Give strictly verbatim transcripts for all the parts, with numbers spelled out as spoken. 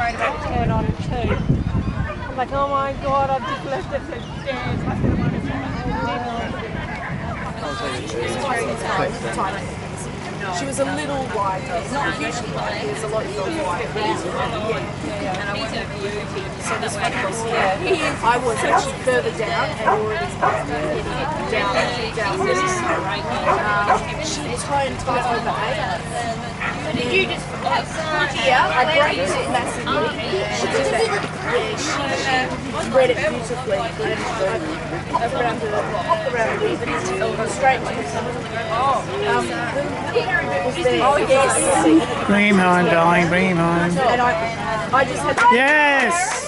worried about turn on two. I'm like, oh my god, I've just left it for stairs. I feel like it's she was a little white, not hugely white, there's a lot of little white, but it's yeah. And I wasn't so this one was here. I was actually further down and already down, down this. Um, she tied and tied over eight. Did you just yeah, I braked it massively. She did that. Yeah, she, she read it beautifully. And I around the hop around the reason it's straight to the oh, um, oh yes. Bring him home, darling, bring him home. And I, I just had to yes!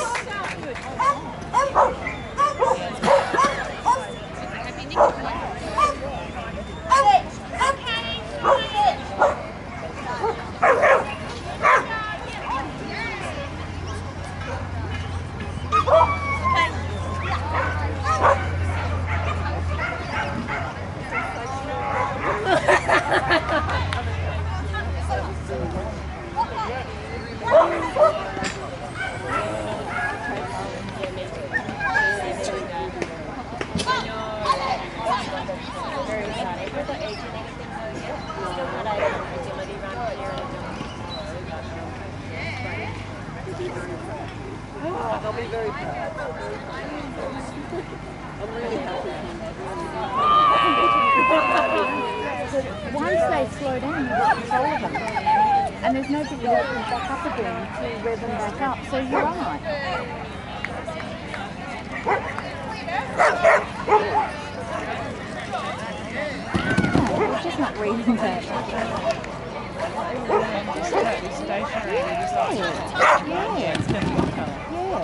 I'll be very proud. I'm really happy. Once they slow down, you get control of them. And there's no big walking back up again to rev them back up. So you're right. No, we're just not reading that. Stationary, just Yeah. Yeah. Yeah, it's going to be one colour. Yeah.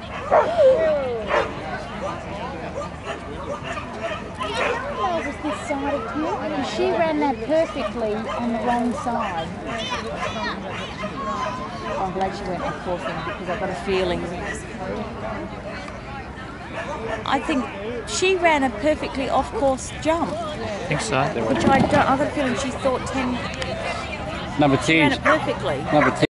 That was this side of town. And she ran that perfectly on the wrong side. I'm glad she went off coursing because I've got a feeling. I think she ran a perfectly off-course jump. I think so. Which I don't, I've got a feeling she thought ten. Number She ran ten. it perfectly. Number ten.